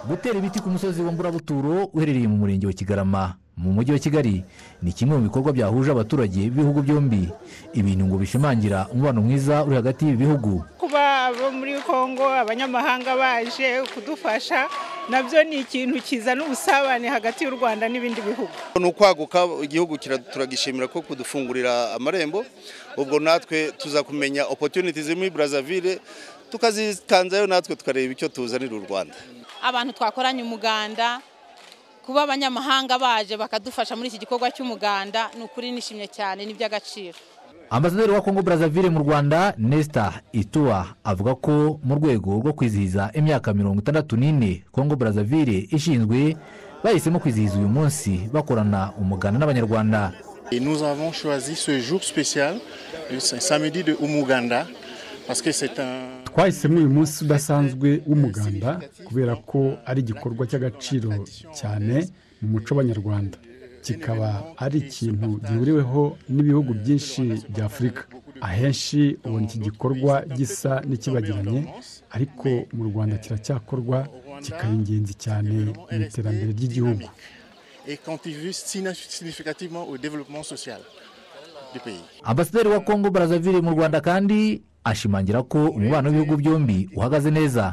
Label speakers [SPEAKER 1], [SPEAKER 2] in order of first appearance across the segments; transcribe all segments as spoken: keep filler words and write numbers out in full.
[SPEAKER 1] Gutera ibiti ku musozi wa Mburabuturo uherereye mu murenge wa Kigarama mu mujyi wa Kigali ni kimwe mu bikorwa byahuje abaturage b'ibihugu byombi, ibintu ngo bishimangira umubano mwiza uri hagati y'ibi bihugu.
[SPEAKER 2] Kuba abo muri Kongo abanyamahanga baje kudufasha nabyo ni ikintu kizana ubusabane hagati y'u Rwanda n'ibindi bihugu.
[SPEAKER 3] N'ukwaguka igihugu turagishimira ko kudufungurira amarembo, ubwo natwe tuzakumenya opportunities muri Brazzaville tukazitanzayo natwe tukareba icyo tuzanira u Rwanda.
[SPEAKER 4] Abantu twakoranye umuganda, kuba abanyamahanga baje bakadufasha muri iki gikorwa cy'umuganda n'ukuri nishimye cyane n'iby'agaciro.
[SPEAKER 1] Ambasaderi wa Kongo Brazzaville mu Rwanda Nestor Itua avuga ko mu rwego rwo kwizihiza imyaka mirongo itandatu n'ine Kongo Brazzaville ishinzwe bahisemo kwizihiza uyu munsi bakorana umuganda n'abanyarwanda.
[SPEAKER 5] Nous avons choisi ce jour spécial, le samedi de Umuganda, parce que c'est un
[SPEAKER 6] twahisemo uyu munsi udasanzwe w'umuganda kubera ko ari igikorwa cy'agaciro cyane mu muco w'abanyarwanda, kikaba ari ikintu gihuriweho n'ibihugu byinshi bya Afurika. Ahenshi ubona iki gikorwa gisa n'ikibagiranye, ariko mu Rwanda kiracyakorwa kikaba ingenzi cyane mu iterambere ry'igihugu
[SPEAKER 5] et contribue significativement au développement social du pays.
[SPEAKER 1] Ambasaderi wa Kongo Brazzaville mu Rwanda kandi ashimangira ko umubano w'ibihugu byombi uhagaze neza.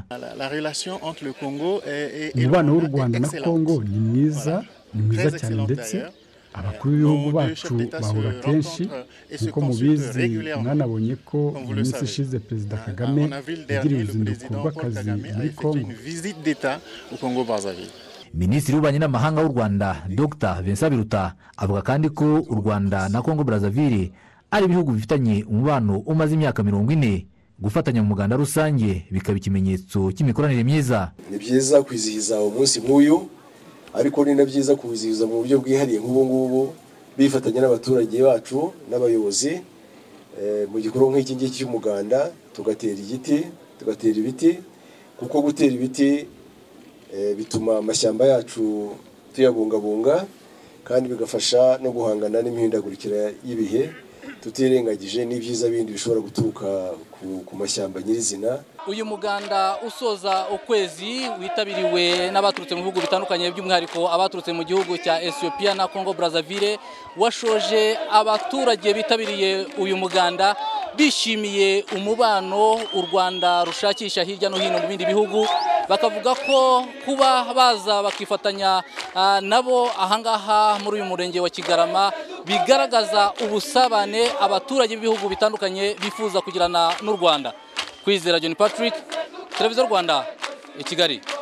[SPEAKER 6] Umubano w'u Rwanda na Kongo ni mwiza, ni mwiza cyane, ndetse abakuru b'ibihugu bacu bahura kenshi. Nk'uko mubizi, mwanabonye ko mu minsi ishize Perezida Kagame yagiriye uruzinduko rw'akazi muri Kongo.
[SPEAKER 1] Minisitiri w'ububanyi n'amahanga w'u Rwanda Dr Vincent Biruta avuga kandi ko u Rwanda na Kongo Brazzaville ari ibihugu bifitanye umubano umaze imyaka mirongo ine. Gufatanya mu muganda rusange bikaba ikimenyetso cy'imikoranire myiza.
[SPEAKER 7] Ni byiza kwizihiza umunsi nk'uyu, ariko ni na byiza kuwizihiza mu buryo bwihariye nk'ubu ngubu bifatanya n'abaturage bacu n'abayobozi mu gikorwa nk'iki ngiki cy'umuganda, tugatera igiti tugatera ibiti, kuko gutera ibiti bituma amashyamba yacu tuyabungabunga kandi bigafasha no guhangana n'imihindagurikire y'ibihe, tutirengagije n'ibyiza bindi bishobora guturuka ku mashyamba nyirizina.
[SPEAKER 8] Uyu muganda usoza ukwezi witabiriwe n'abaturutse mu bihugu bitandukanye, by'umwihariko abaturutse mu gihugu cya Ethiopia na Kongo Brazzaville, washoje abaturage bitabiriye uyu muganda bishimiye umubano u Rwanda rushakisha hirya no hino mu bindi bihugu. Bakavuga ko kuba baza bakifatanya uh, nabo ahangaha muri uyu murenge wa Kigarama bigaragaza ubusabane abaturage b'ibihugu bitandukanye bifuza kugirana n'u Rwanda. Kwizera John Patrick, Televiziyo Rwanda, i Kigali.